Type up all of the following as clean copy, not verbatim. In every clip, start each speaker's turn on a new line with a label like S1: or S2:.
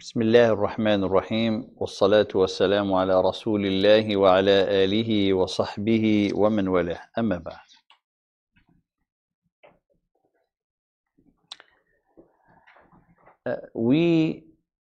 S1: بسم الله الرحمن الرحيم والصلاة والسلام على رسول الله وعلى آله وصحبه ومن والاه أما بعد. We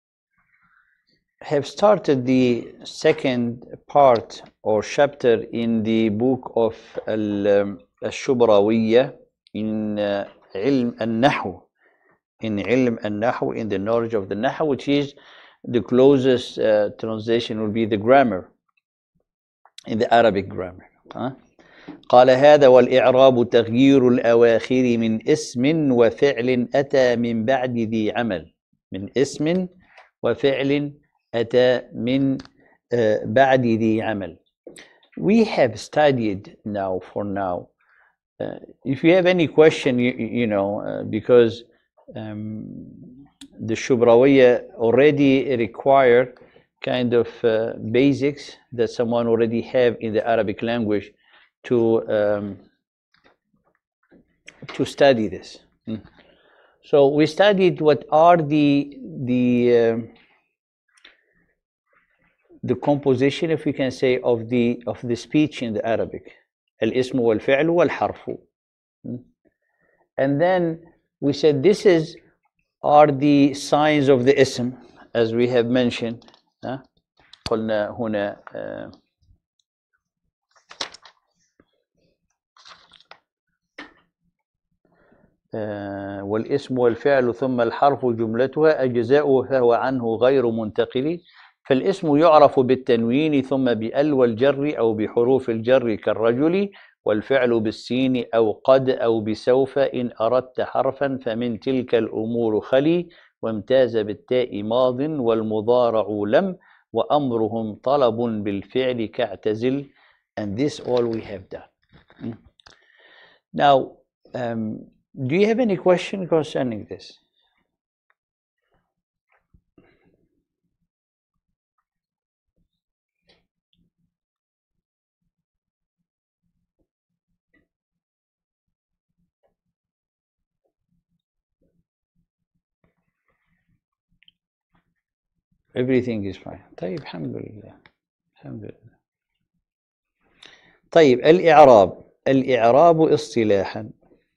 S1: have started the second part or chapter in the book of الشبراوية in علم النحو, in علم النحو, in the knowledge of the Nahu, which is the closest translation will be the grammar, in the Arabic grammar. قال هذا والإعراب تغيير الأواخر من اسم وفعل أتى من بعد ذي عمل. من اسم وفعل أتى من بعد ذي عمل. We have studied now for now. If you have any question, you know, because the Shubrawiya already require kind of basics that someone already have in the Arabic language to study this. So we studied what are the composition, if we can say, of the speech in the Arabic. الاسم والفعل والحرف. And then we said this are the signs of the ism, as we have mentioned. قلنا هنا والاسم والفعل ثم الحرف جملتها أجزاؤه فهو عنه غير منتقل. فالاسم يعرف بالتنوين ثم بأل والجر أو بحروف الجر كالرجل، والفعل بالسين أو قد أو بسوف إن أردت حرفا فمن تلك الأمور خلي، وامتاز بالتاء ماض والمضارع لم، وأمرهم طلب بالفعل كاعتزل. And this all we have done. Now, do you have any question concerning this? Everything is fine. طيب الحمد لله. الحمد لله. طيب الإعراب اصطلاحا.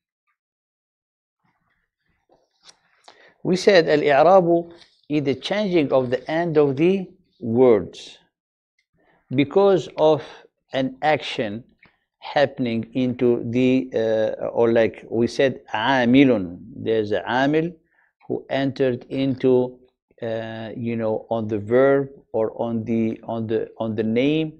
S1: We said الإعراب is the changing of the end of the words because of an action happening into the or like we said عامل. There's a عامل who entered into you know, on the verb or on the name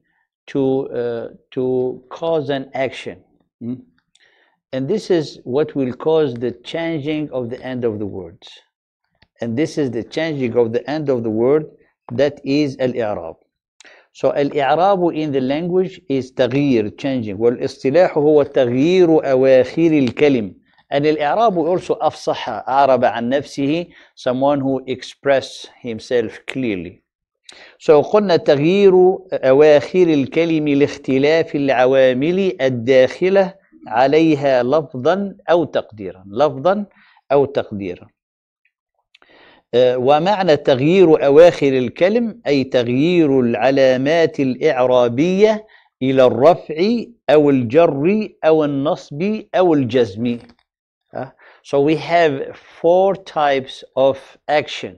S1: to cause an action. And this is what will cause the changing of the end of the words. And this is the changing of the end of the word, that is al-i'rab. So al-i'rab in the language is تغيير, changing. والاصطلاح هو تغيير أواخر الكلم. And al-i'rab also أفصح, أعرب عن نفسه, someone who express himself clearly. So قلنا تغيير أواخر الكلم لاختلاف العوامل الداخلة عليها لفظا أو تقديرا. لفظا أو تقديرا. ومعنى تغيير أواخر الكلم أي تغيير العلامات الإعرابية إلى الرفع أو الجر أو النصب أو الجزم. So we have four types of action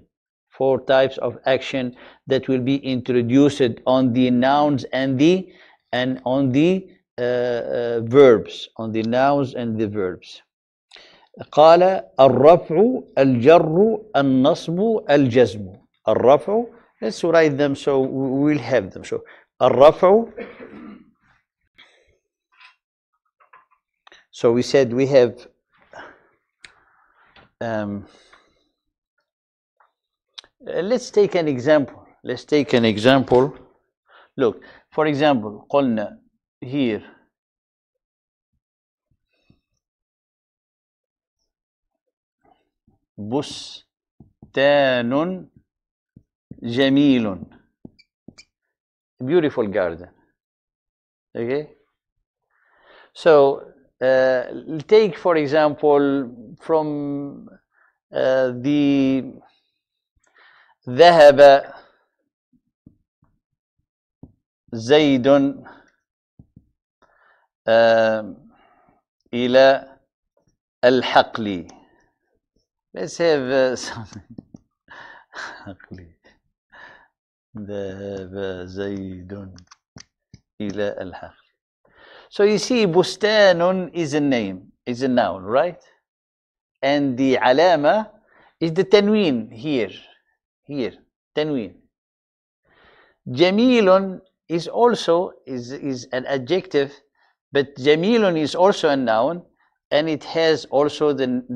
S1: that will be introduced on the nouns and on the verbs, on the nouns and the verbs. قال الرفع الجر النصب الجزم. الرفع, let's write them so we'll have them. So الرفع, so we said we have let's take an example. Look, for example, قلنا here بستان جميل, beautiful garden. Okay, so take for example from the ذهب زيد إلى الحقل. Let's have something. حقل. ذهب زيد إلى الحقل. So you see, بستان is a name, is a noun, right? And the علامة is the tanween here, tanween. جميل is also is an adjective, but جميل is also a noun, and it has also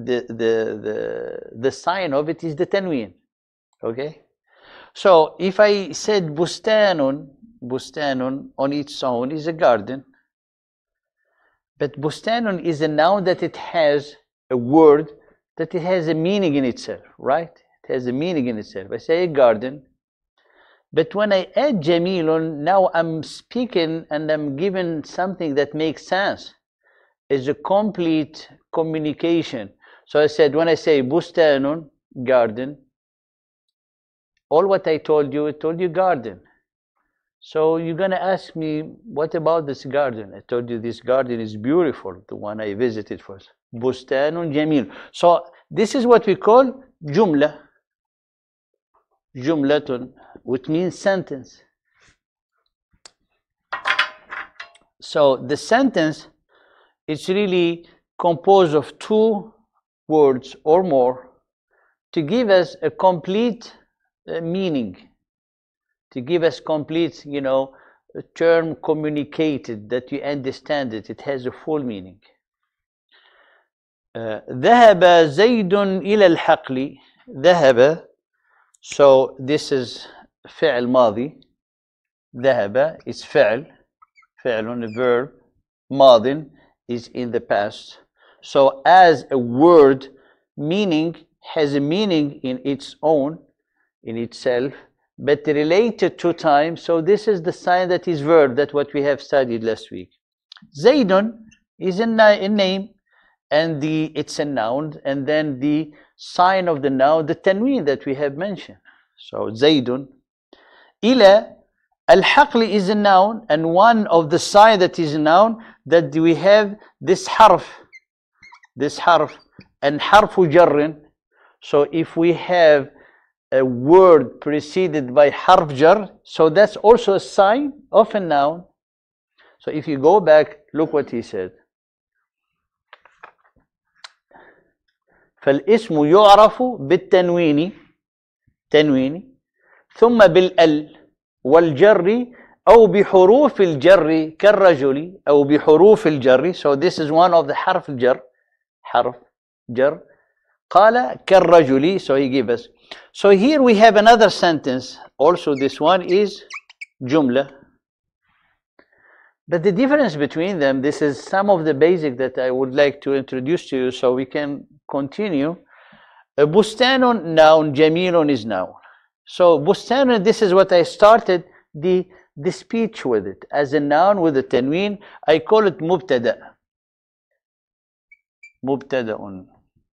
S1: the sign of it is the tanween. Okay, so if I said bustanun on its own is a garden, but bustanun is a noun that it has a word that it has a meaning in itself, right? It has a meaning in itself. I say a garden, but when I add jamilun, now I'm speaking and I'm given something that makes sense. It's a complete communication. So I said, when I say bustanun, garden, all what I told you garden. So you're going to ask me, what about this garden? I told you this garden is beautiful, the one I visited first. Bustanun jamil. So this is what we call jumla. Jumlatun, which means sentence. So the sentence is really composed of two words or more to give us a complete meaning, to give us complete, a term communicated that you understand it. It has a full meaning. ذهب زيد إلى الحقل. ذهب. So this is فعل ماضي. ذهب is فعل. فعل, a verb. ماض is in the past. So as a word, meaning has a meaning in its own, in itself, but related to time. So this is the sign that is verb, that what we have studied last week. Zaydun is a name, and it's a noun, and then the sign of the noun, the tanween that we have mentioned. So Zaydun. Ila al-haqli is a noun, and one of the sign that is a noun, that we have this harf, and harfu jarrin. So if we have a word preceded by harf jar, so that's also a sign of a noun. So if you go back, look what he said. فالاسم يعرف بالتنوين ثم بالال والجر أو بحروف الجر كالرجل أو بحروف الجر. So this is one of the حرف جر. قال كالرجل. So he gave us. So here we have another sentence. Also this one is جملة. But the difference between them, this is some of the basic that I would like to introduce to you so we can continue. بستان noun, جميل is noun. So بستان, this is what I started the speech with it. As a noun with a tanween, I call it مبتدأ. مبتدأ.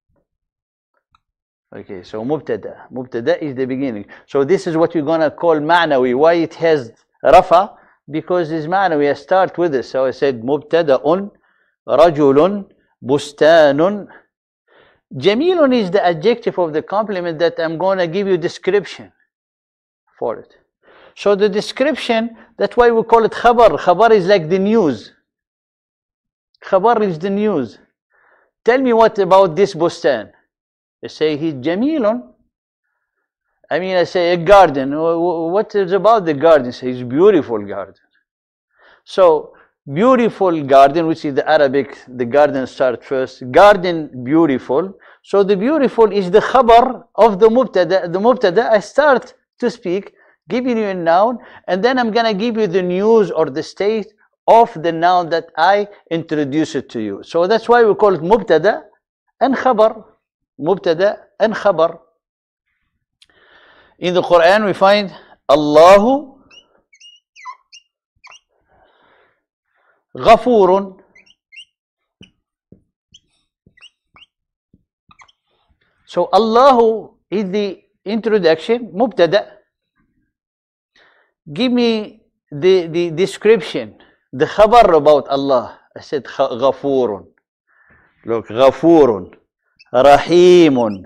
S1: Okay, so مبتدأ is the beginning. So this is what you're going to call معنوي. Why it has رفع? Because it's معنوي. I start with it. So I said مبتدأ رجل بستان. جميل is the adjective of the complement that I'm going to give you description for it. So the description, that's why we call it khabar. Khabar is like the news. Khabar is the news. Tell me what about this bustan. I say he's jamilun. I mean, I say a garden. What is about the garden? I say it's beautiful garden. So beautiful garden, which is the Arabic, the garden starts first. Garden beautiful. So the beautiful is the khabar of the mubtada. The mubtada, I start to speak, giving you a noun, and then I'm going to give you the news or the state of the noun that I introduce it to you. So that's why we call it mubtada and khabar. Mubtada and khabar. In the Quran we find Allahu Ghafurun. So Allahu is the introduction, mubtada. Give me the description, the khabar about Allah. I said Ghafurun. Look, Ghafurun, Rahimun,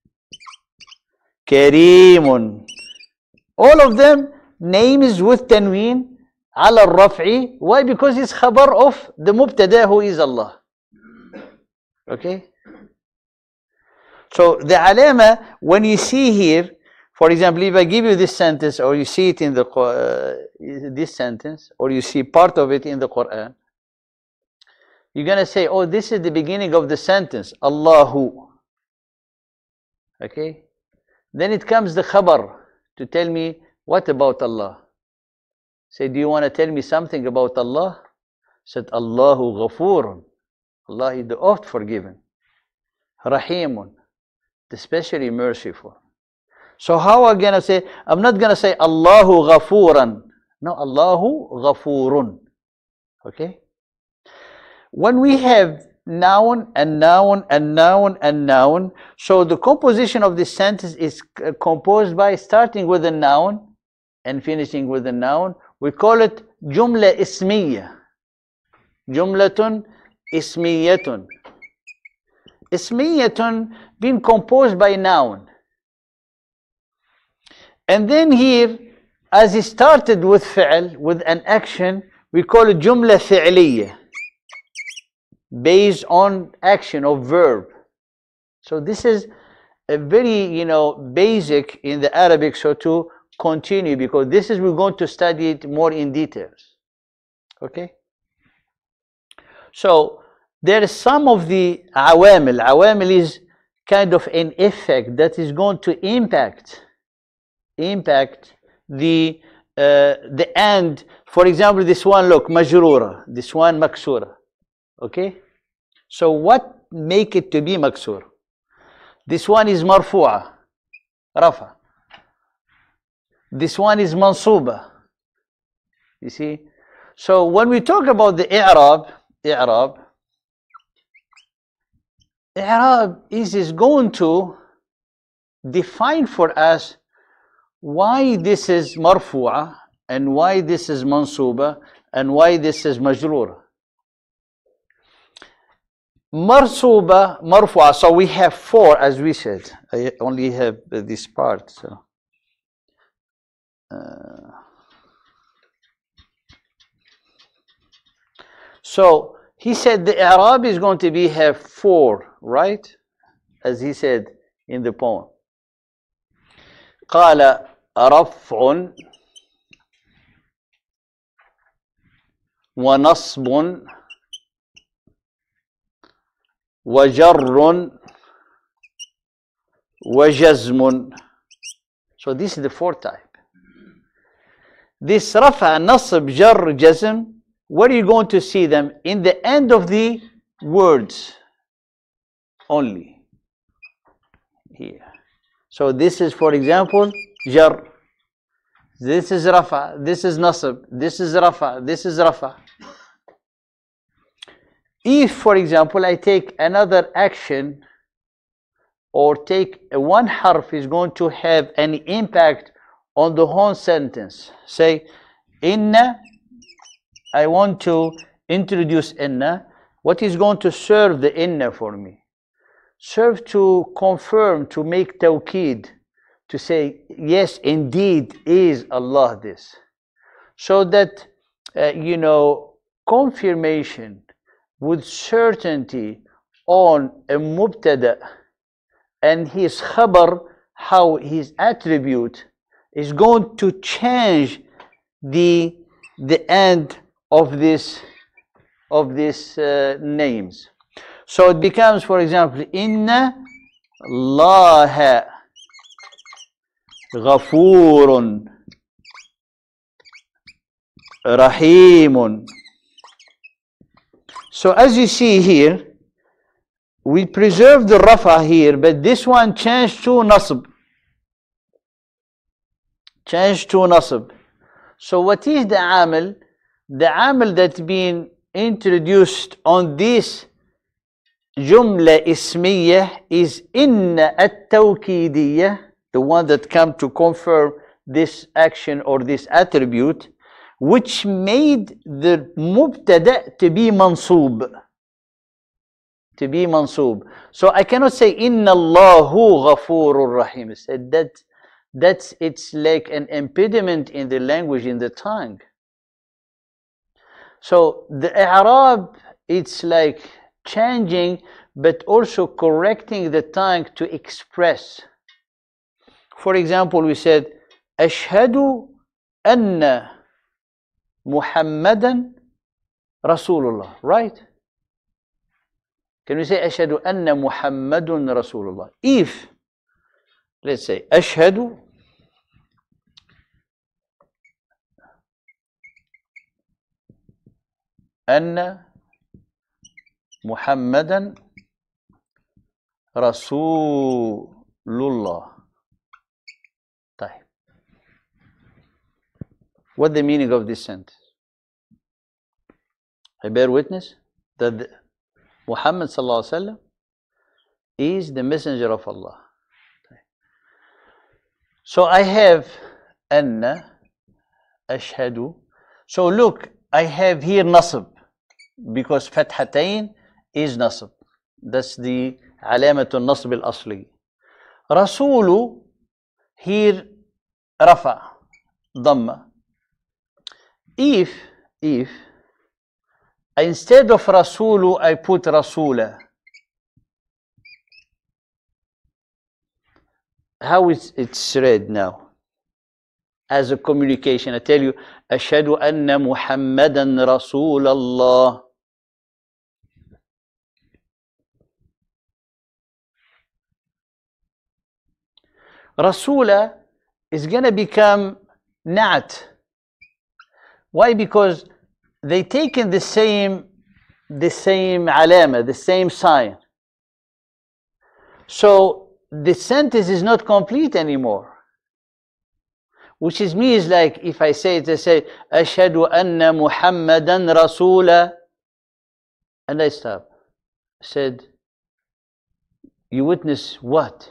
S1: Kareemun. All of them names with tanween ala al-raf'i. Why? Because it's khabar of the mubtada who is Allah. Okay? So the alama, when you see here, for example, if I give you this sentence, or you see it in the this sentence, or you see part of it in the Quran, you're going to say, oh, this is the beginning of the sentence, Allahu. Okay? Then it comes the khabar to tell me, what about Allah? Say, do you want to tell me something about Allah? Said, Allahu Ghafurun. Allah is the oft forgiven. Rahimun, especially merciful. So how am I going to say? I'm not going to say Allahu Ghafuran. No, Allahu Ghafurun. Okay? When we have noun and noun and noun and noun, so the composition of this sentence is composed by starting with a noun and finishing with a noun. We call it Jumla Ismiya. Jumlatun Ismiyatun. Ismiyatun being composed by noun. And then here, as it started with fi'l, with an action, we call it Jumla Fi'liya, based on action of verb. So this is a very, basic in the Arabic, so to continue, because this is, we're going to study it more in details. Okay? So there is some of the awamil. Awamil is kind of an effect that is going to impact the end. For example, this one, look, majrura. This one, maksura. Okay? So what make it to be maksur? This one is marfu'a, rafa. This one is mansuba. You see? So when we talk about the i'rab is going to define for us why this is marfu'a and why this is mansuba and why this is majrura. Marfu'a, so we have four, as we said. I only have this part, so. So he said the i'rab is going to have four, right? As he said in the poem. قال رفع ونصب وجر وجزم. So this is the fourth type. This rafa, nasb, jar, jazm, where are you going to see them? In the end of the words only. Here. So this is, for example, jar. This is rafa, this is nasb, this is rafa, this is rafa. If, for example, I take another action or take one harf is going to have an impact on the whole sentence. Say, inna, I want to introduce inna. What is going to serve the inna for me? Serve to confirm, to make tawqid, to say, yes, indeed is Allah this. So that, confirmation with certainty on a mubtada and his khabar, how his attribute is going to change the end of this names. So it becomes, for example, inna Allah ghafurun rahimun. So as you see here, we preserve the rafa here, but this one changed to nasb. Changed to nasb. So what is the amil? The amil that's been introduced on this jumla ismiyah is inna at-tawkidiyah, the one that come to confirm this action or this attribute, which made the mubtada to be mansoob. To be mansoob. So I cannot say Inna Allahu Ghafurur Rahim. I said it's like an impediment in the language, in the tongue. So the i'rab, it's like changing but also correcting the tongue to express. For example, we said Ashhadu anna Muhammadan Rasulullah, right? Can we say Ashhadu anna Muhammadun Rasulullah? If, let's say, Ashhadu anna Muhammadan Rasulullah. طيب. What's the meaning of this sentence? I bear witness that Muhammad sallallahu alaihi wasallam is the messenger of Allah. So I have anna, ashhadu. So look, I have here nasb, because fathatain is nasb. That's the alamatul nasb al-asli. Rasulu, here rafa, dhamma. If instead of rasulu I put rasula, how is it's read now? As a communication, I tell you, Ashhadu anna Muhammadan Rasulallah. Rasula is going to become na'at. Why? Because they taken the same alama, the same sign. So the sentence is not complete anymore. Which is means like if I say it, I say Ashhadu anna Muhammadan Rasula, and I stop. I said, you witness what?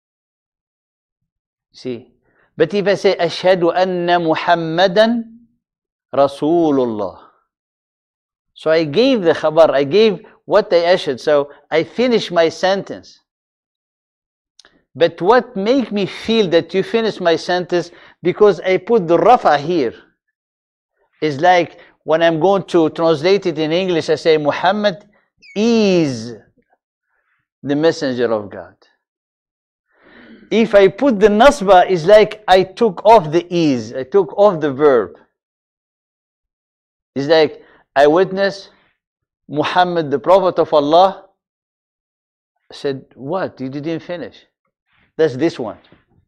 S1: See? But if I say Ashhadu anna Muhammadan Rasulullah, so I gave the khabar, I gave what I ashhad, so I finished my sentence. But what make me feel that you finished my sentence, because I put the rafa here, is like when I'm going to translate it in English, I say Muhammad is the messenger of God. If I put the nasba, it's like I took off the is, I took off the verb. It's like I witness Muhammad, the Prophet of Allah. I said, what? You didn't finish. That's this one.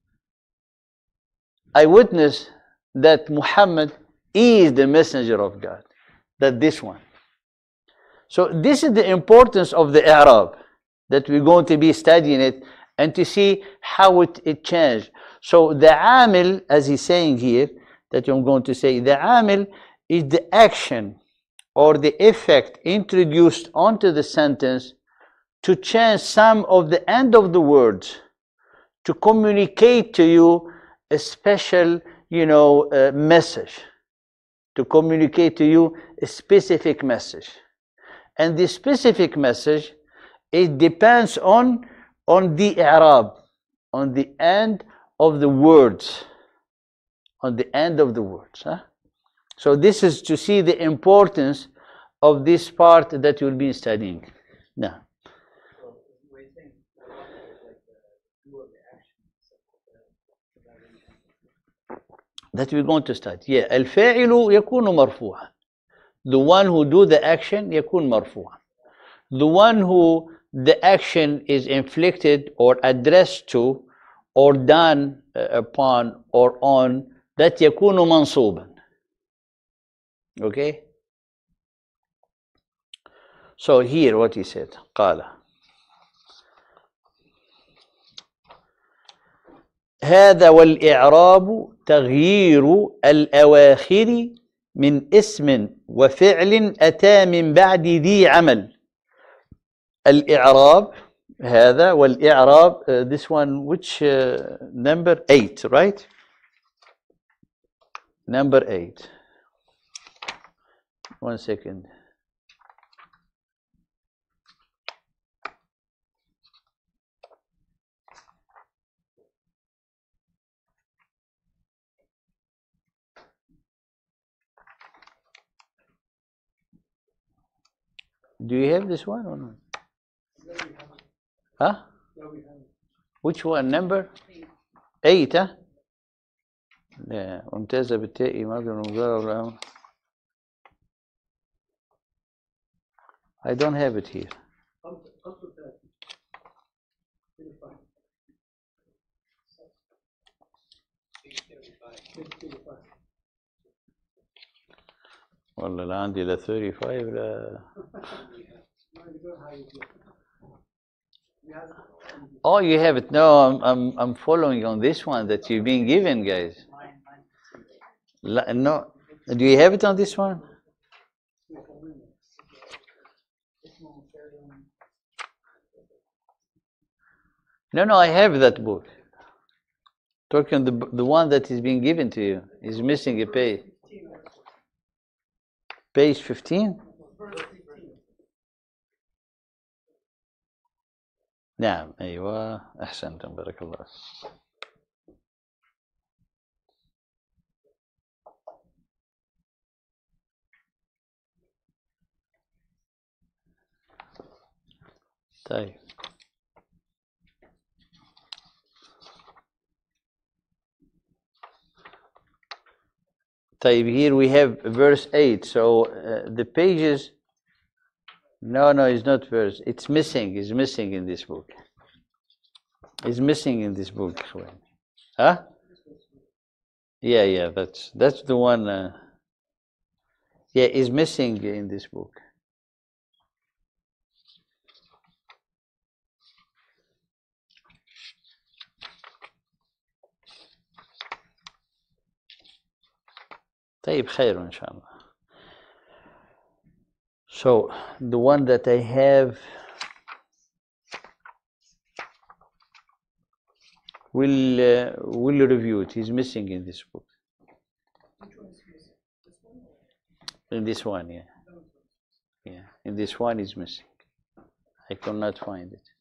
S1: I witness that Muhammad is the messenger of God. That's this one. So this is the importance of the i'rab, that we're going to be studying it and to see how it changed. So the amil, as he's saying here, that I'm going to say, the amil is the action or the effect introduced onto the sentence to change some of the end of the words, to communicate to you a special, message, to communicate to you a specific message. And the specific message, it depends on the i'rab, on the end of the words, on the end of the words. Huh? So this is to see the importance of this part that you'll be studying now. That we're going to start. Yeah, الفاعل يكون مرفوعا. The one who do the action يكون مرفوعا. The one who the action is inflicted or addressed to or done upon or on, that يكون منصوبا. Okay? So here what he said, قال هذا والإعراب تغيير الأواخر من اسم وفعل أتى من بعد ذي عمل. الإعراب هذا والإعراب this one which number 8 right number 8 one second do you have this one or not huh which one number 8 huh yeah ممتازة بالتاء ماضي المضارع I don't have it here والله لا عندي لا 35 لا Oh, you have it. No, I'm following on this one that you've been given, guys. No, do you have it on this one? No, I have that book. Talking the one that is being given to you is missing a page. Page 15. نعم أيوة أحسنتم بارك الله طيب طيب here we have verse 8 so the pages No, it's not verse. It's missing. It's missing in this book. It's missing in this book. Huh? Yeah. That's the one. Yeah, it's missing in this book. طيب خير إن شاء الله. So the one that I have will review it. He's missing in this book. In this one, yeah. In this one is missing. I cannot find it.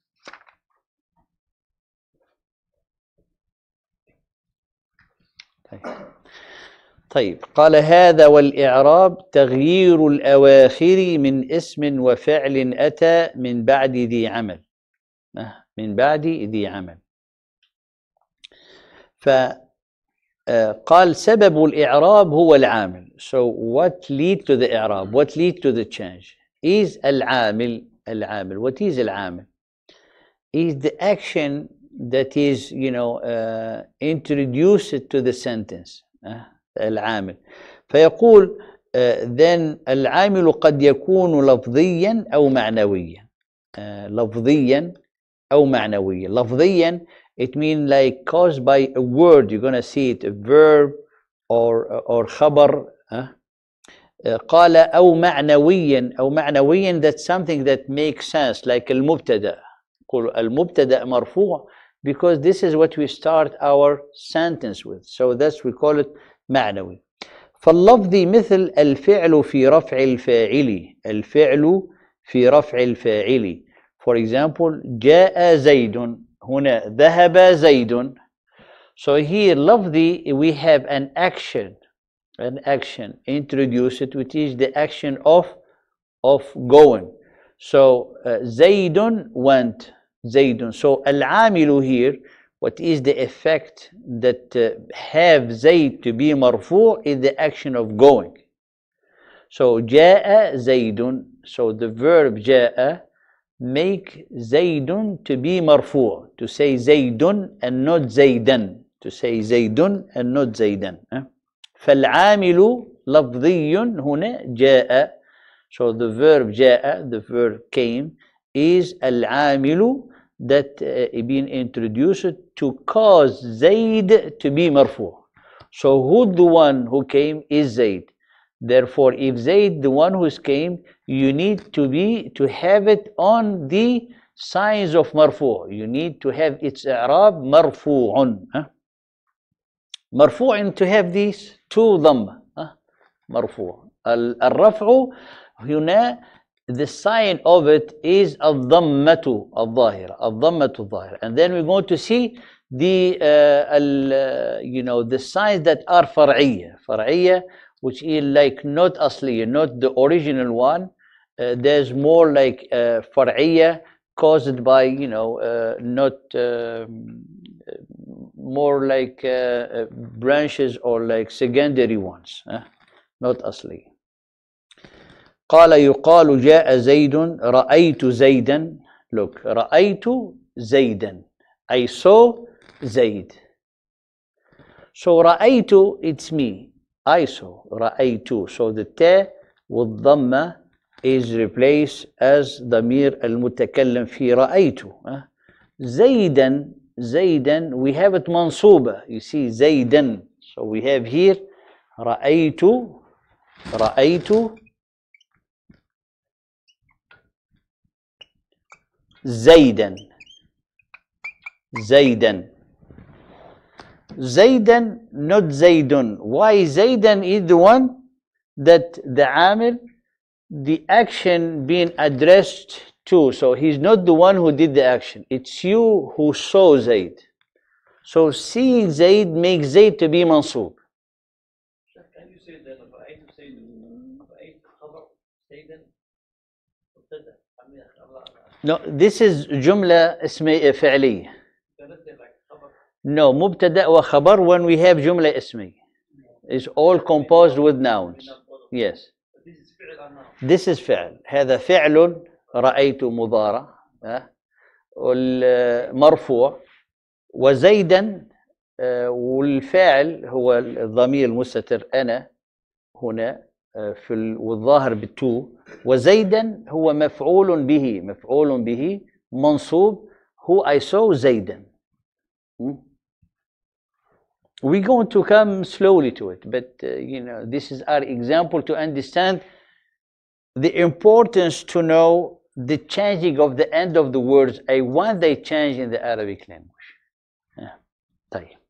S1: طيب قال هذا والإعراب تغيير الأواخر من اسم وفعل أتى من بعد ذي عمل من بعد ذي عمل فقال سبب الإعراب هو العامل so what lead to the إعراب what lead to the change is العامل what is العامل is the action that is introduced to the sentence العامل فيقول then العامل قد يكون لفظيا أو معنويا لفظيا أو معنويا لفظيا it means like caused by a word you're gonna see it a verb or خبر قال أو معنويا that's something that makes sense like المبتدأ قل المبتدأ مرفوع because this is what we start our sentence with so that's we call it معنوي فاللفظي مثل الفعل في رفع الفاعل for example جاء زيد هنا ذهب زيد so here لفظي we have an action introduced which is the action of going so زيد went زيد so العامل here what is the effect that have زيد to be مرفوع is the action of going so جاء زيد so the verb جاء make زيد to be مرفوع to say زيد and not زيدا to say زيد and not زيدا فالعامل لفظي هنا جاء so the verb جاء the verb came is العامل that been introduced to cause Zayd to be marfu. So who the one who came is Zayd. Therefore, if Zayd the one who came, you need to have it on the signs of marfu'. You need to have its i'rab marfu'un. مرفوع to have these two ضمة. مرفوع. الرفع هنا the sign of it is الضمة الظاهرة. الضمة الظاهرة. And then we're going to see the the signs that are فرعية. فرعية, which is like not أصلية, not the original one. There's more like فرعية caused by not more like branches or like secondary ones, not أصلي. قال يقال جاء زيد رأيت زيدا. Look, رأيت زيدا, I saw زيد. So رأيت, it's me, I saw. رأيت, so the ta والضمة is replaced as ضمير المتكلم في رأيت. زيدا, زيدا, we have it منصوبة. You see زيدا, so we have here رأيت, رأيت زيدا, زيدا, زيدا, not زيد. Why زيدا is the one that the عامل, the action being addressed to. So he's not the one who did the action. It's you who saw Zayd. So seeing Zayd makes Zayd to be mansub.
S2: Can you say that رأيت زيد رأيت خبر زيدا مبتدأ؟
S1: No, this is جملة اسمية فعلية. No, مبتدأ وخبر when we have جملة اسمية. It's all composed with nouns. Yes. This is فعل. هذا فعل رأيت مضارع مرفوع. وزيدا والفاعل هو الضمير المستتر أنا هنا والظاهر بالتو. وزيدا هو مفعول به. مفعول به منصوب. Who I saw زيدا. We're going to come slowly to it, but this is our example to understand the importance to know the changing of the end of the words when they change in the Arabic language. طيب.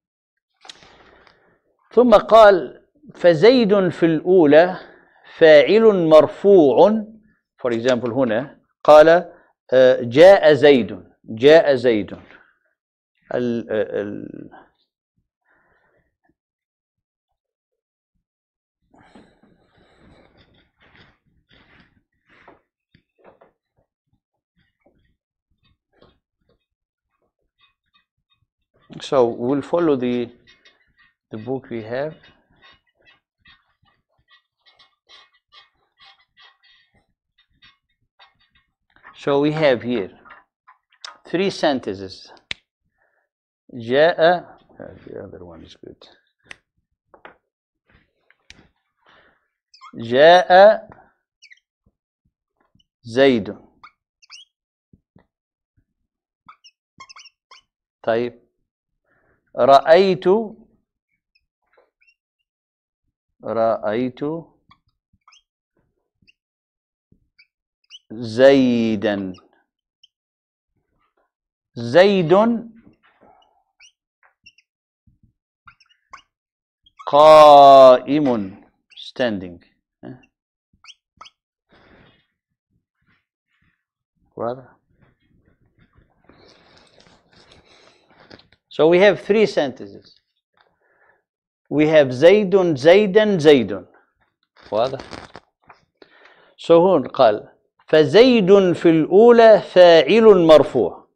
S1: ثم قال فزيد في الأولى فاعل مرفوع. For example هنا قال جاء زيد. جاء زيد. So we'll follow the book we have. So we have here 3 sentences. جاء, the other one is good. جاء زيد. طيب. رأيت زيدا. زيد قائم, standing. Brother. So we have 3 sentences. We have زيد زيدا زيد. واضح؟ So هون قال فزيد في الأولى فاعل مرفوع.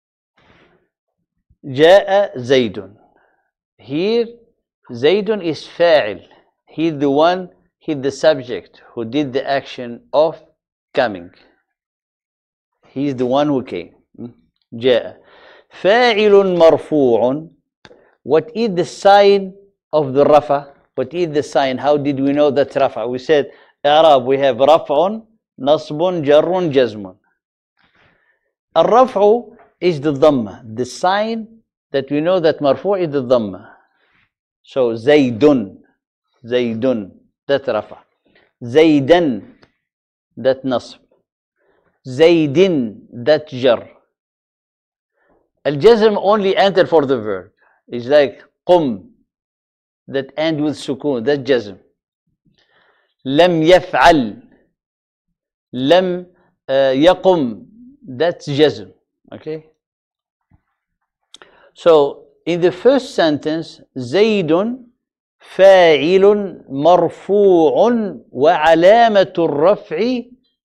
S1: جاء زيد. Here زيد is فاعل. He's the one, he's the subject who did the action of coming. He's the one who came. جاء. فاعل مرفوع. What is the sign of the rafa? What is the sign? How did we know that's rafa? We said Arab, we have raf'un, nasbun, jarrun, jazmun. Al-raf'u is the dhamma. The sign that we know that marfu' is the dhamma. So zaydun, zaydun, that's rafa. Zaydan, that nasb. Zaydin, that jar. Al-jazm only enter for the verb. It's like qum, that end with sukun, that's jazm. Lam yaf'al, lam yaqum, that's jazm. Okay? So, in the first sentence, زيد فاعل مرفوع وعلامة الرفع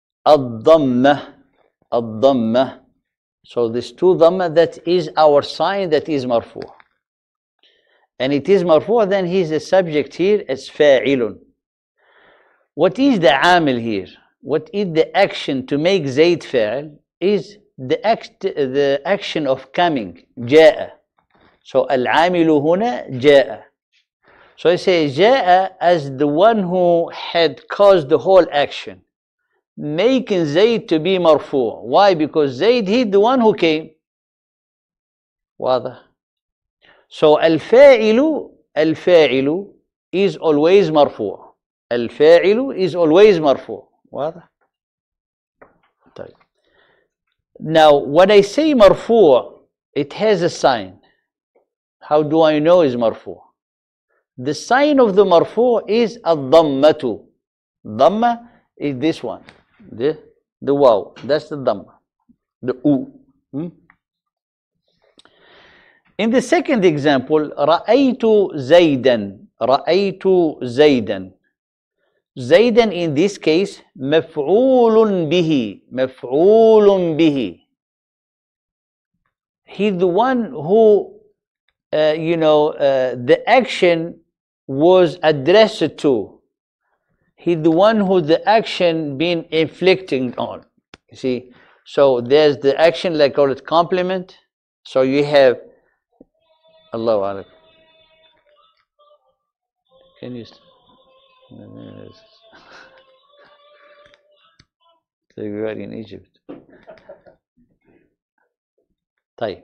S1: الضمة. So this two dhamma, that is our sign that is marfu'. And it is marfu', then he is the subject here as fa'ilun. What is the amil here? What is the action to make Zayd fa'il? Is the action of coming, جاء. So al-amilu huna جاء. So I say جاء as the one who had caused the whole action, making Zayd to be marfu'. Why? Because Zayd, he the one who came. واضح. So الفاعل is always مرفوع. الفاعل is always مرفوع. واضح. طيب. Now when I say مرفوع, it has a sign. How do I know is مرفوع? The sign of the مرفوع is الضمة. ضمة is this one. The waw, that's the dhamma, the u. In the second example, رأيت زيدا. زيدا in this case مفعول به. He's the one who, the action was addressed to. He's the one who the action been inflicting on. You see, so there's the action, like call it complement. So you have Allahu Akbar. Can you? So we are in Egypt. طيب.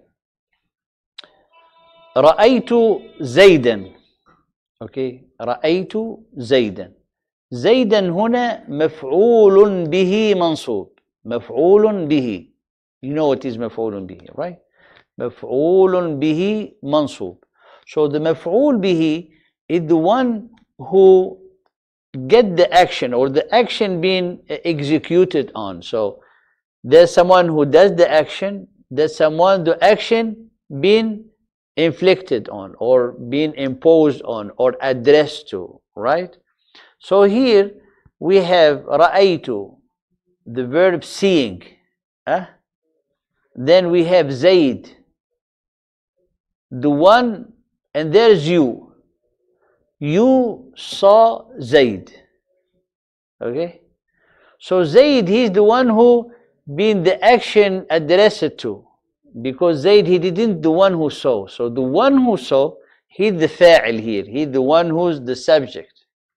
S1: رأيت زيدا. Okay. رأيت زيدا. زيدا هنا مفعول به منصوب. مفعول به. You know what is مفعول به, right? مفعول به منصوب. So the مفعول به is the one who get the action, or the action being executed on. So there's someone who does the action, there's someone the action being inflicted on, or being imposed on, or addressed to, right? So here we have رأيت, the verb seeing. Then we have Zayd, the one, and there's you. You saw Zayd. Okay? So Zayd, he's the one who been the action addressed to. Because Zayd, he didn't the one who saw. So the one who saw, he's the fa'il here. He's the one who's the subject.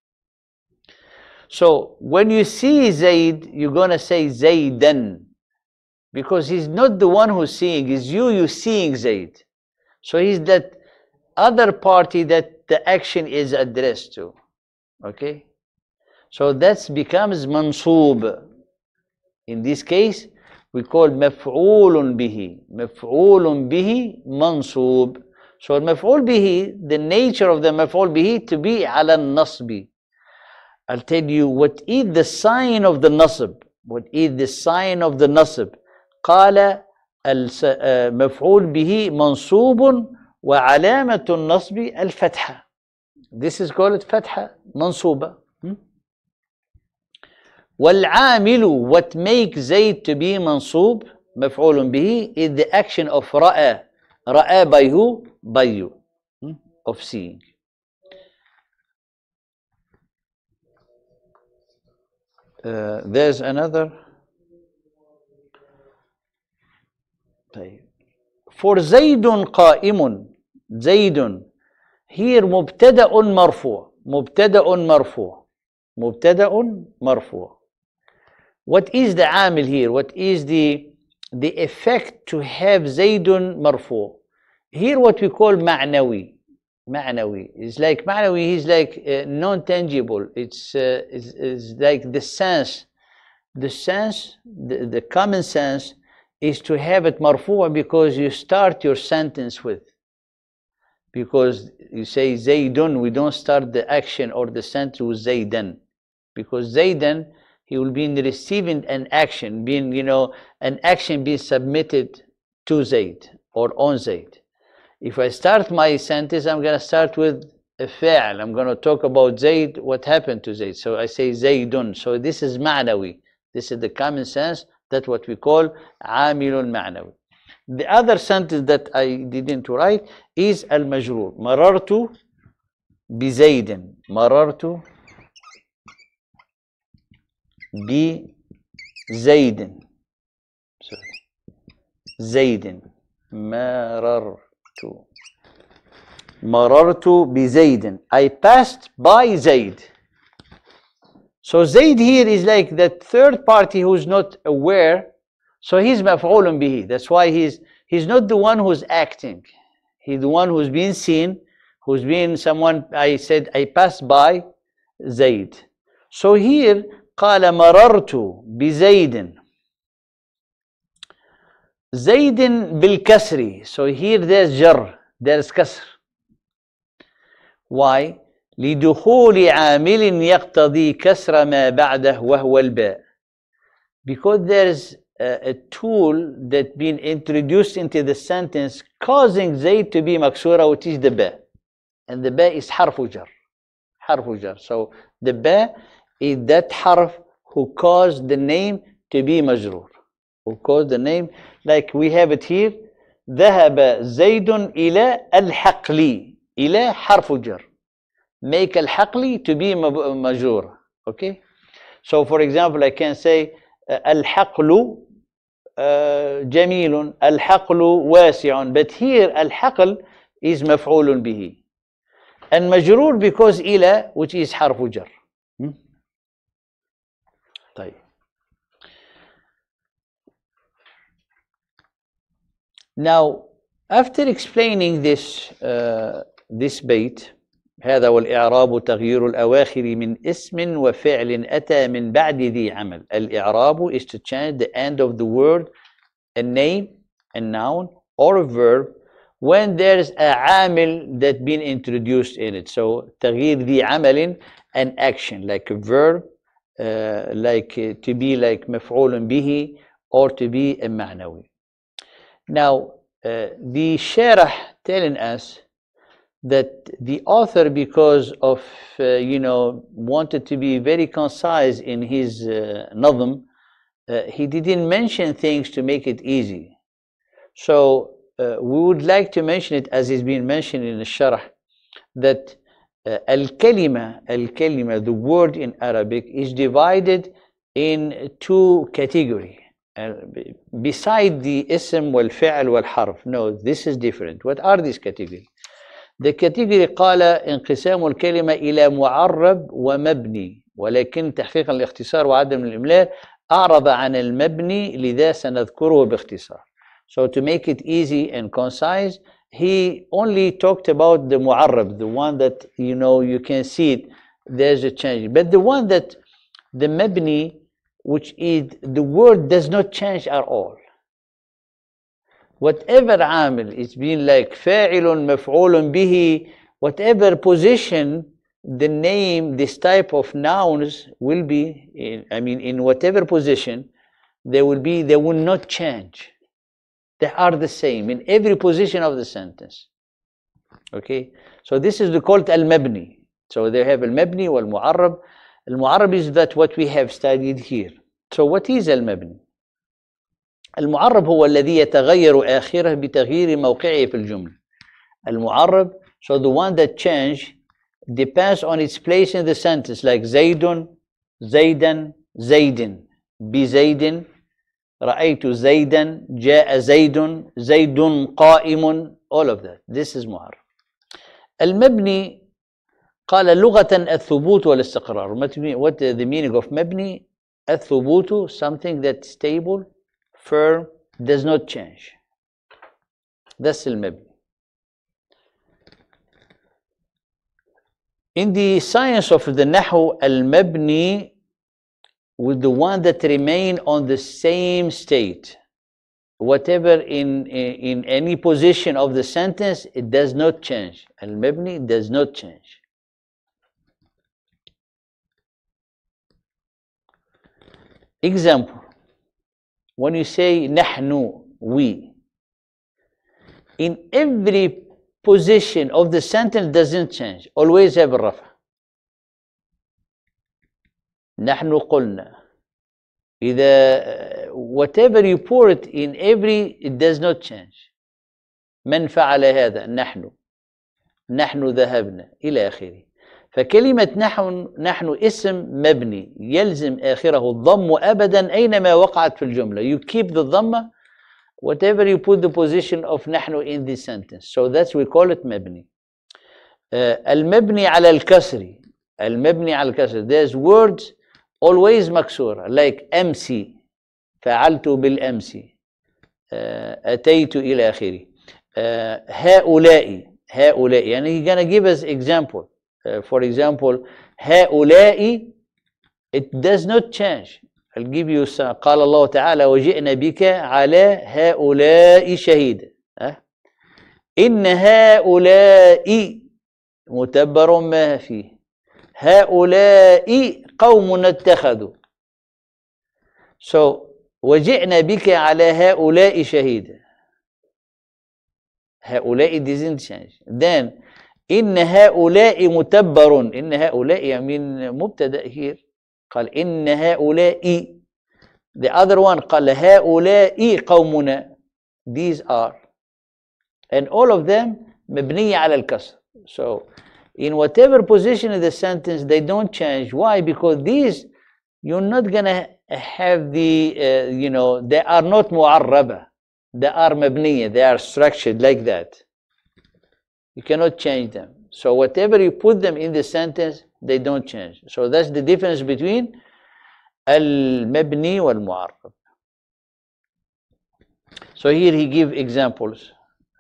S1: So when you see Zayd, you're going to say Zaydan. Because he's not the one who's seeing, it's you seeing Zayd. So he's that other party that the action is addressed to. Okay? So that becomes mansoob. In this case, we call مفعول به. مفعول به mansoob. So مفعول به, the nature of the مفعول به to be على النصب. I'll tell you what is the sign of the nasb. What is the sign of the nasb? قال المفعول به منصوب وعلامة النصب الفتحة. This is called فتحة منصوبة. والعامل, what makes Zayd to be منصوب مفعول به, is the action of رأى. رأى by who? By you. Of seeing. There's another. For زيد قائم. زيد here مبتدأ مرفوع. مبتدأ مرفوع. مبتدأ مرفوع. What is the عامل here? What is the effect to have زيد مرفوع? Here what we call معنوي. معنوي is like معنوي is like non-tangible. It's like the sense, the common sense is to have it marfu'a because you start your sentence with. Because you say Zaydun, we don't start the action or the sentence with Zaydan. Because Zaydan, he will be receiving an action, being, an action being submitted to Zayd or on Zayd. If I start my sentence, I'm going to start with a fa'al. I'm going to talk about Zayd, what happened to Zayd. So I say Zaydun. So this is ma'nawi. This is the common sense. That's what we call amilun ma'nawi. The other sentence that I didn't write is al-majroor. Marartu bi Zaydin. Marartu bi Zaydin. Sorry. Zaydin. Marartu. Marartu bi Zaydin. I passed by Zayd. So Zayd here is like that third party who's not aware. So he's maf'ulun bihi. That's why he's not the one who's acting. He's the one who's being seen, who's being someone. I said I passed by Zayd. So here قال مررت بزيد. زيد بالكسر. So here there's jar, there's kasr. Why? لدخول عامل يقتضي كسر ما بعده وهو الباء. Because there's a tool that been introduced into the sentence causing Zayd to be maksura, which is the ba. And the ba is harfu jar. Harfu jar. So the ba is that harf who caused the name to be majroor. Who caused the name, like we have it here. ذهب زيد إلى الحقل. إلى حرف جر. Make الحقل to be majroor. Okay? So for example, I can say الحقل جميل, الحقل واسع. But here الحقل is مفعول به. And majroor because إلى, which is حرف جر. طيب. Now, after explaining this bait, هذا والإعراب تغيير الأواخر من اسم وفعل أتى من بعد ذي عمل. الإعراب is to change the end of the word, a name, a noun, or a verb when there's a عامل that been introduced in it. So تغيير ذي عمل, an action like a verb, like to be like مفعول به or to be a معنوي. Now the sharh telling us that the author, because of wanted to be very concise in his nazm, he didn't mention things to make it easy. So we would like to mention it as is being mentioned in the sharh, that al-kalima, the word in Arabic, is divided in two categories. Beside the ism wal fi'l wal harf. No, this is different. What are these categories? The category قال انقسام الكلمة إلى معرب ومبني، ولكن تحقيقا الاختصار وعدم الإملاء أعرض عن المبني لذا سنذكره باختصار. So to make it easy and concise, he only talked about the معرب, the one that you can see it, there's a change. But the one that the mabni, which is the word does not change at all. Whatever عامل is being like فاعل مفعول به, whatever position the name, this type of nouns will be in whatever position they will not change. They are the same in every position of the sentence. Okay, so this is called al-mabni. So they have al-mabni wal-mu'arrab. Al-mu'arrab is that what we have studied here. So what is al-mabni? المعرب هو الذي يتغير آخره بتغيير موقعه في الجملة. المعرب, so the one that change depends on its place in the sentence, like زيد, زيدا, زيد, بزيد, رأيت زيدا, جاء زيد, زيد قائم, all of that. This is معرب. المبني قال لغة الثبوت والاستقرار. What the meaning of مبني? الثبوت, something that's stable, firm, does not change. That's al-mabni. In the science of the nahu, al-mabni with the one that remain on the same state. whatever in any position of the sentence, it does not change. المبني does not change. Example, when you say نحن, we, in every position of the sentence doesn't change, always have الرفع. نحن قلنا. إذا whatever you pour it in every, it does not change. من فعل هذا؟ نحن ذهبنا إلى آخره. فكلمة نحن اسم مبني يلزم آخره الضم أبدا أينما وقعت في الجملة. You keep the ضمة whatever you put the position of نحن in this sentence. So that's we call it مبني. المبني على الكسر. المبني على الكسر. There's words always مكسورة like أمسي. فعلت بالأمس. أتيت إلى آخره. هؤلاء. يعني he's gonna give us example. For example, هؤلاء, it does not change. I'll give you some. قال الله تعالى وجئنا بك على هؤلاء شهيدا. إن هؤلاء متبر ما فيه. هؤلاء قوم اتخذوا. So وجئنا بك على هؤلاء شهيدا. هؤلاء doesn't change. Then إن هؤلاء متبر. إن هؤلاء يعني مبتدأ here. قال إن هؤلاء. The other one قال هؤلاء قومنا. These are. And all of them مبنية على الكسر. So in whatever position in the sentence they don't change. Why? Because these you're not gonna have the they are not معربة. They are مبنية. They are structured like that. You cannot change them. So whatever you put them in the sentence, they don't change. So that's the difference between المبني والمعرب. So here he give examples.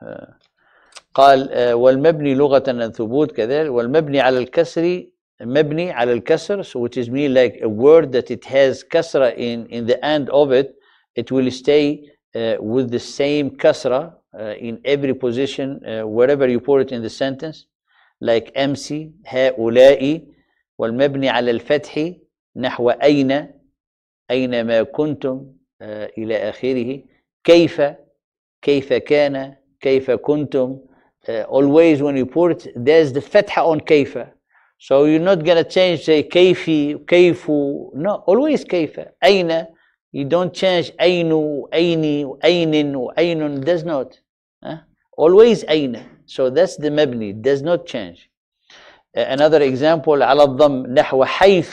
S1: قال والمبني لغة الثبوت كذلك والمبني على الكسر مبني على الكسر, so which is mean like a word that it has kasra in the end of it, it will stay with the same kasra in every position wherever you put it in the sentence, like أمسي هؤلاء. والمبني على الفتح نحو أينما كنتم إلى آخره. كيف كان كيف كنتم. Always when you put it, there's the fatha on كيف. So you're not gonna change, say كيفي كيفو. No, always كيف. أين. You don't change أين أيني أين أين. Does not. Always أين. So that's the مبني. Does not change. Another example على الضم نحو حيث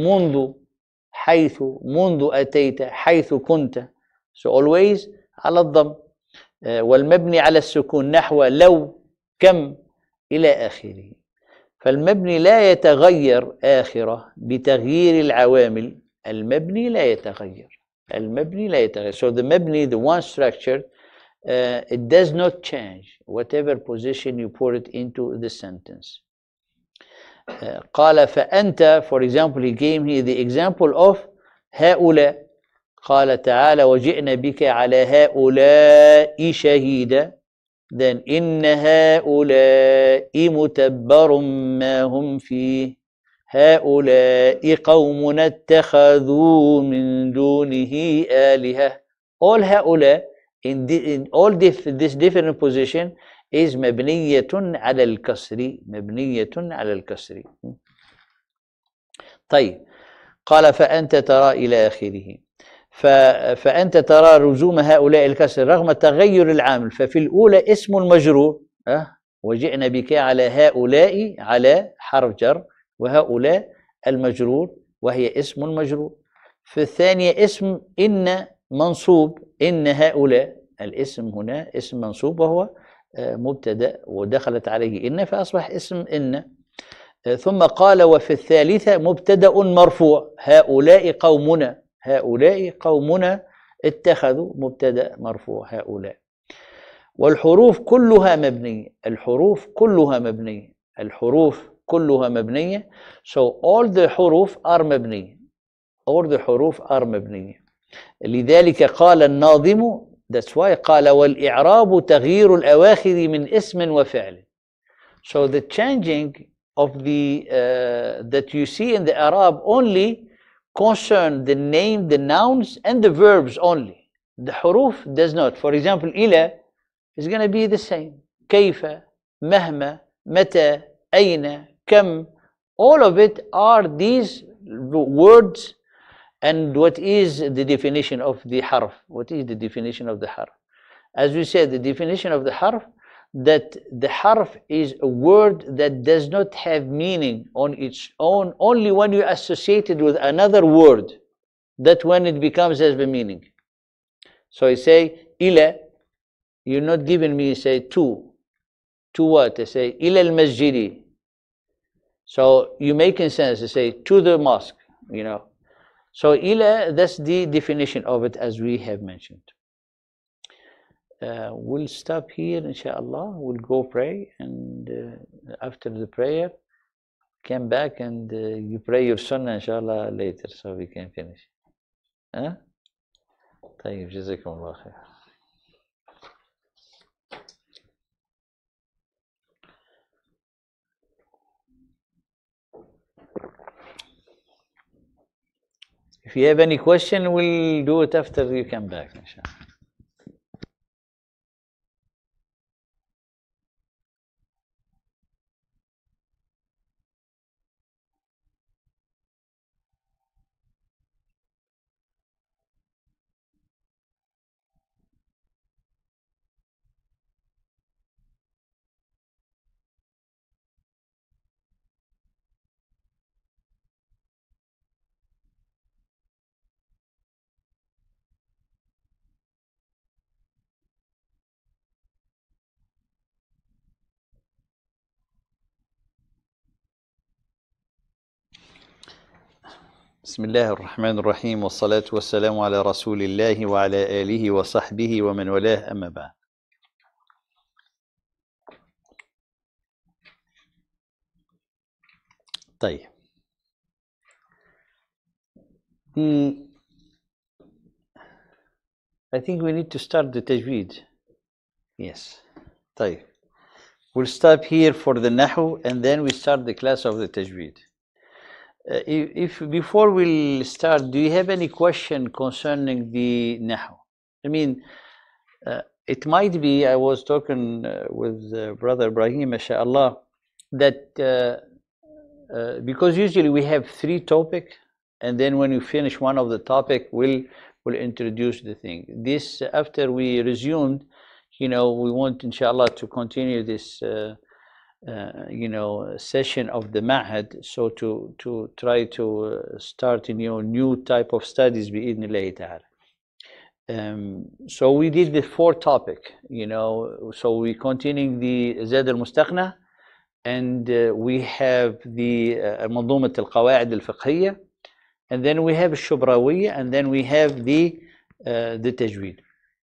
S1: منذ أتيت حيث كنت. So always على الضم. والمبني على السكون نحو لو كم إلى آخره. فالمبني لا يتغير آخره بتغيير العوامل. المبني لا يتغير. So the مبني, the one structure, it does not change whatever position you put it into the sentence. قال فأنت, for example, he gave me the example of هؤلاء. قال تعالى وجئنا بك على هؤلاء شهيدا. Then إن هؤلاء متبر ما هم فيه. هؤلاء قوم اتخذوا من دونه آلهة. All هؤلاء in all this different position is مبنية على الكسر. مبنية على الكسر. طيب قال فأنت ترى إلى آخره. فأنت ترى لزوم هؤلاء الكسر رغم تغير العامل. ففي الأولى اسم المجرور وجئنا بك على هؤلاء على حرف جر وهؤلاء المجرور وهي اسم المجرور. في الثانية اسم إن منصوب. إن هؤلاء الاسم هنا اسم منصوب وهو مبتدأ ودخلت عليه إن فأصبح اسم إن. ثم قال وفي الثالثة مبتدأ مرفوع هؤلاء قومنا. هؤلاء قومنا اتخذوا مبتدأ مرفوع هؤلاء. والحروف كلها مبنية. الحروف كلها مبنية. الحروف كلها مبنية. So all the حروف are مبنية. All the حروف are مبنية. لذلك قال الناظم That's why قال والإعراب تغيير الأواخر من اسم وفعل. So the changing of the that you see in the Arab only concern the name, the nouns, and the verbs only. The huruf does not. For example, إلى is going to be the same. كيف, مهما, متى, أين, كم. All of it are these words. And what is the definition of the harf? What is the definition of the harf? As we said, the definition of the harf, that the harf is a word that does not have meaning on its own, only when you associate it with another word, that when it becomes as the meaning. So I say, إلى, you're not giving me, say, to what? I say, إلى المسجد. So you making sense, I say, to the mosque, you know. So ila, that's the definition of it as we have mentioned. We'll stop here, inshallah. We'll go pray, and after the prayer, come back and you pray your sunnah, inshallah, later, so we can finish. Huh? طيب جزاكم الله خير. If you have any question, we'll do it after you come back, inshallah. بسم الله الرحمن الرحيم والصلاة والسلام على رسول الله وعلى آله وصحبه ومن والاه أما بعد. طيب. I think we need to start the tajweed. Yes. طيب. We'll stop here for the nahu and then we start the class of the tajweed. If before we start, do you have any question concerning the nahu? I mean, it might be, I was talking with Brother Ibrahim, mashallah, that because usually we have 3 topics, and then when you finish one of the topic, we'll introduce the thing. This, after we resumed, you know, we want, inshallah, to continue this you know, session of the Ma'had, so to try to start a new type of studies bi'idhnillahi ta'ala. So we did the 4 topic, you know, so we continuing the Zad al-Mustaqna, and we have the Mandumat al-Qawa'id al-Fiqhiyya, and then we have Shubrawiyya, and then we have the Tajweed.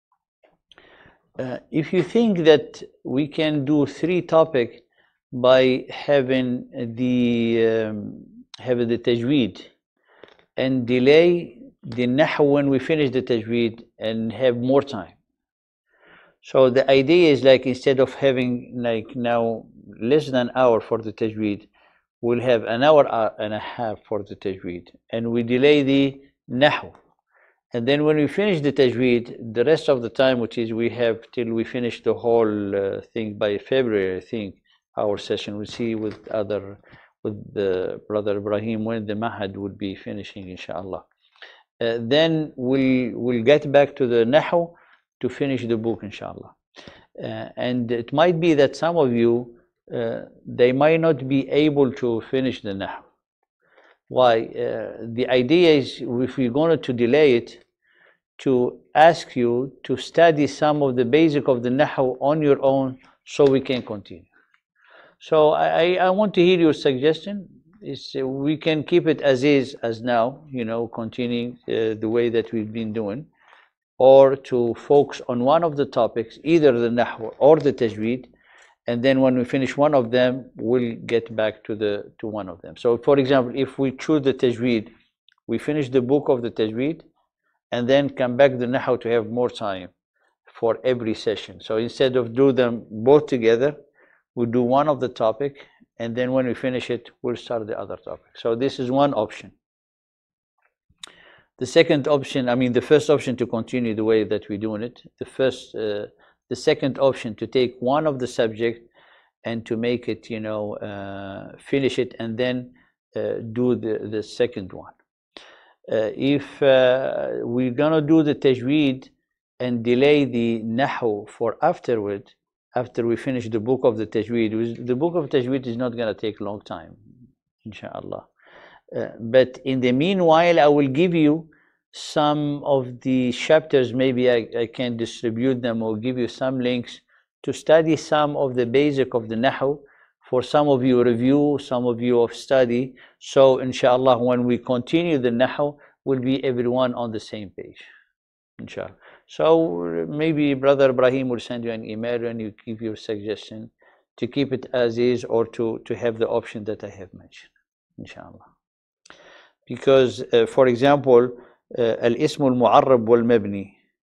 S1: If you think that we can do 3 topics by having the tajweed and delay the nahu when we finish the tajweed and have more time. So the idea is, like, instead of having like now less than an hour for the tajweed, we'll have an hour and a half for the tajweed, and we delay the nahu. And then when we finish the tajweed, the rest of the time, which is we have till we finish the whole thing by February, I think, our session, we'll see with the Brother Ibrahim when the Mahad would be finishing, inshallah. Then we'll get back to the Nahu to finish the book, inshallah. And it might be that some of you, they might not be able to finish the Nahu. Why? The idea is, if we're going to delay it, to ask you to study some of the basic of the Nahu on your own so we can continue. So I want to hear your suggestion. Is we can keep it as is, as now, you know, continuing the way that we've been doing, or to focus on one of the topics, either the Nahw or the Tajweed, and then when we finish one of them, we'll get back to one of them. So, for example, if we choose the Tajweed, we finish the book of the Tajweed, and then come back to the Nahw to have more time. for every session. So instead of do them both together, we'll do one of the topic, and then when we finish it, we'll start the other topic. So this is one option. The second option, I mean, the first option to continue the way that we're doing it. The second option to take one of the subject and to make it, finish it, and then do the second one. If we're gonna do the tajweed and delay the nahu for afterward, after we finish the book of the tajweed, the book of tajweed is not gonna take a long time, inshallah. But in the meanwhile, I will give you some of the chapters. Maybe I can distribute them or give you some links to study some of the basic of the nahu. For some of you review, some of you of study. So inshallah, when we continue the nahu, will be everyone on the same page, inshallah. So maybe Brother Ibrahim will send you an email and you give your suggestion to keep it as is, or to have the option that I have mentioned, inshallah. Because for example, الاسم المعرب والمبني.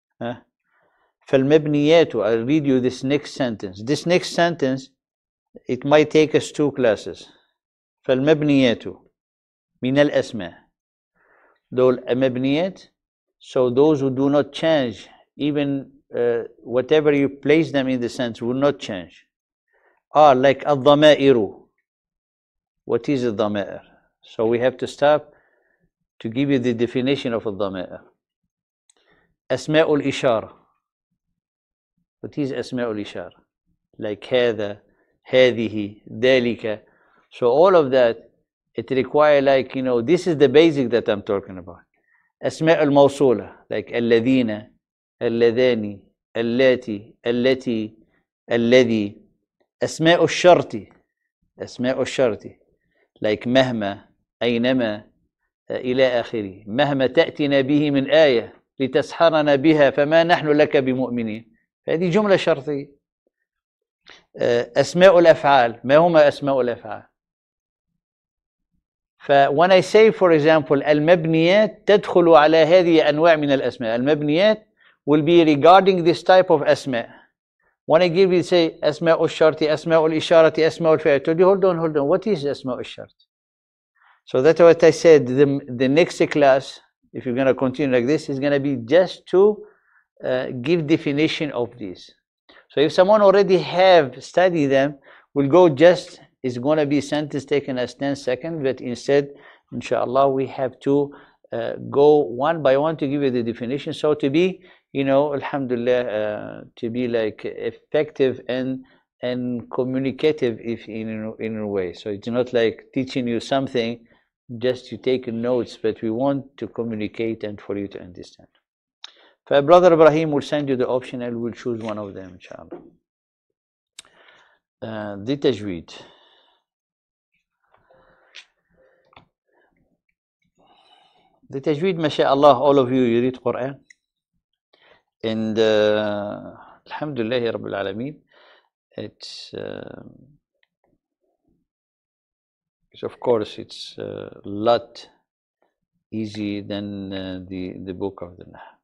S1: فالمبنيات, I'll read you this next sentence. This next sentence, it might take us 2 classes. فالمبنيات من الأسماء. دول مبنيات, so those who do not change, even whatever you place them in the sense will not change, are like الضمائر. What is الضمائر? So we have to stop to give you the definition of الضمائر. أسماء الإشارة. What is أسماء الإشارة? Like هذا, هذه, ذلك. So all of that, it requires, like, this is the basic that I'm talking about. أسماء الموصولة, like الذين, اللذان, اللاتي, التي, الذي. أسماء الشرط, أسماء الشرط, like مهما, أينما, إلى آخره. مهما تأتنا به من آية لتسحرنا بها فما نحن لك بمؤمنين. هذه جملة شرطية. أسماء الأفعال, ما هما أسماء الأفعال؟ when I say, for example, المبنيات تدخل على هذه أنواع من الأسماء. المبنيات will be regarding this type of أسماء. When I give you, say, أسماء الشرط, أسماء الإشارة, أسماء الفعل, told you, hold on, what is أسماء الشرط? So that's what I said. The next class, if you're going to continue like this, is going to be just to give definition of these. So if someone already have studied them, we'll go just, it's going to be sentence taken as 10 seconds, but instead, inshallah, we have to go one by one to give you the definition. So to be, alhamdulillah, to be like effective and communicative, if in a way. So it's not like teaching you something just to take notes, but we want to communicate and for you to understand. Brother Ibrahim will send you the option and we'll choose one of them, inshallah. The tajweed. The tajweed, mashallah, all of you read Quran. And alhamdulillah, Rabbil Alameen, it's of course, it's a lot easier than the book of the Nahu.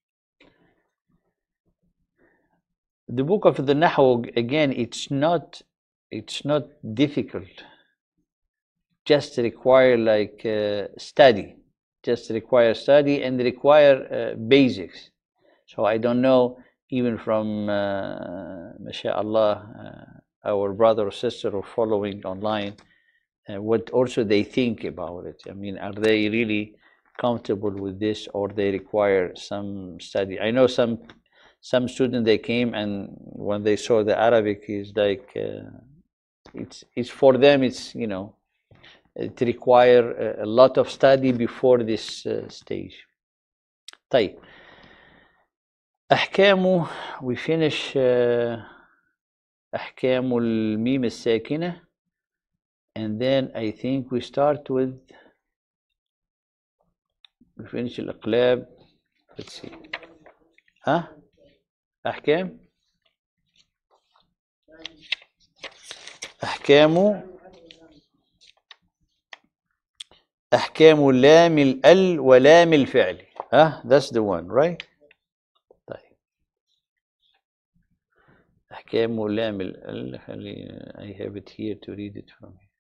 S1: The book of the Nahu, again, it's not difficult. Just require like study. Just require study and require basics. So I don't know, even from mashallah, our brother or sister or following online, what also they think about it. I mean, are they really comfortable with this, or they require some study? I know some students, they came and when they saw the Arabic, is like it's for them, it's it require a lot of study before this stage. طيب. أحكام, we finish أحكام الميم الساكنة, and then I think we start with, we finish الأقلاب. Let's see. أحكام أحكام لام الأل ولام الفعل. That's the one, right? طيب. أحكام ولام I have it here to read it from here.